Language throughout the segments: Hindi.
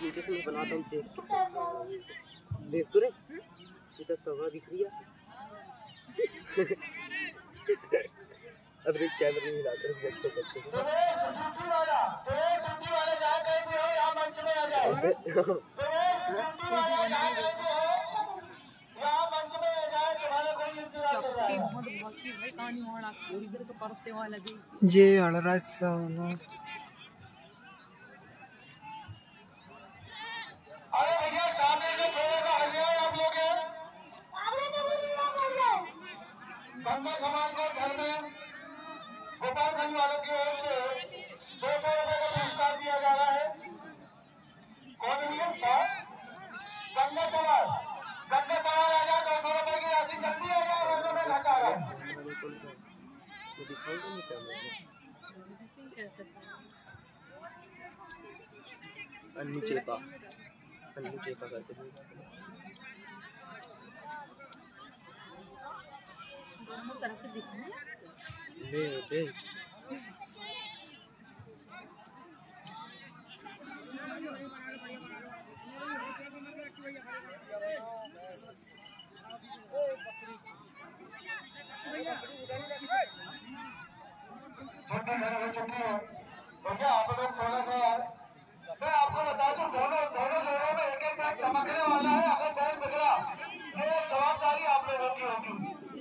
तरीके से मैं बनाता हूँ। देख तो रे इधर तवा दिख रही है। अब देख कैमरे में हिलाते हैं बच्चे ये अड़रा सोना गंगा समाज को घर में गोपालगंज वालों की ओर से 200 रुपए का पुरस्कार दिया जा रहा है। कौन है गंगा समाज आ जाए 200 रुपए की राशि जल्दी आ जाए और में घटा रहा है। अन्नू चेपा करते हैं। आप लोग थोड़ा सा मैं आपको बता दूं दोनों जोड़ों में एक बैग चमकने वाला है। अगर बैग बिगड़ा ये जवाबदारी आप लोगों की होगी।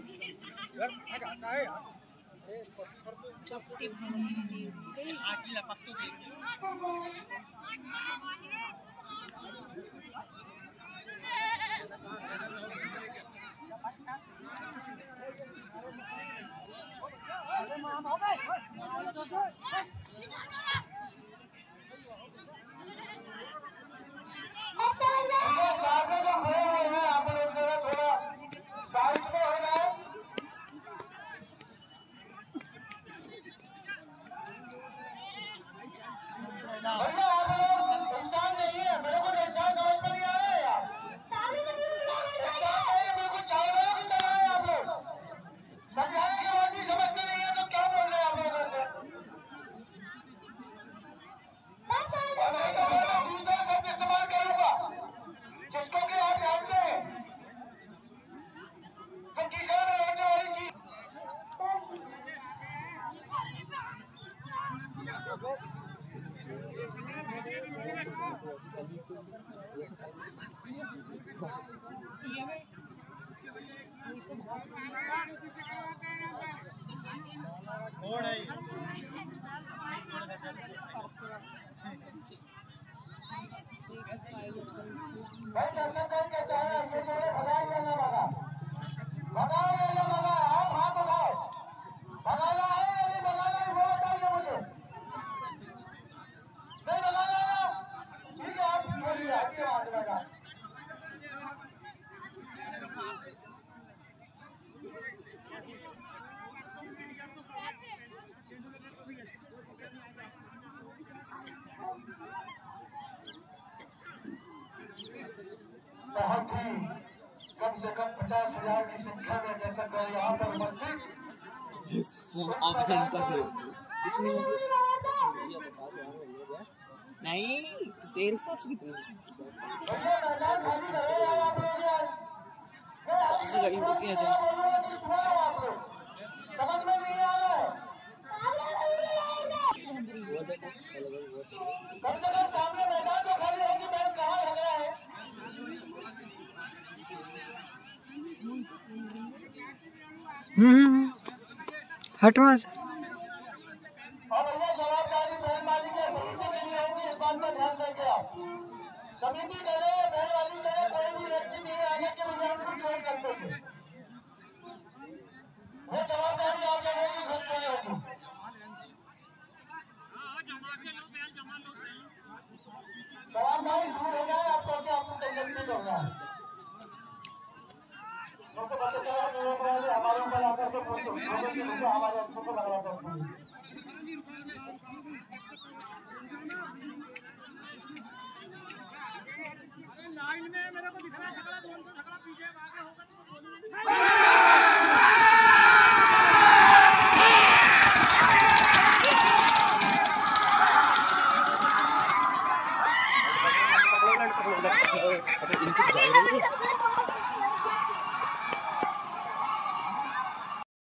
बहुत ही कम से कम 50,000 की संख्या में दर्शक यहाँ पर उपस्थित नहीं तेरे हिसाब से कितनी गरीब हो गया समझ में नहीं आ रहा है। कम से कम सामने मैदान तो खाली होगी, बैल कहाँ लग रहा है। हटवा से और भैया जवाबदारी बैल मालिक है, समिति की नहीं होगी, इस बात पर ध्यान देंगे आप। समिति करे बैल वाली करे कोई भी व्यक्ति नहीं आगे के मुझे हम कुछ नहीं करते थे। वो जवाबदारी आप लोगों की खुद नहीं होगी। जवाबदारी दूर हो जाए आपको क्या आपको टेंशन नहीं होगा। हमारे ऊपर आकर के हमारे अच्छे को लगा लाइन में मेरे को दिखना झगड़ा झगड़ा पीछे आगे होगा तो इनकी जा रही है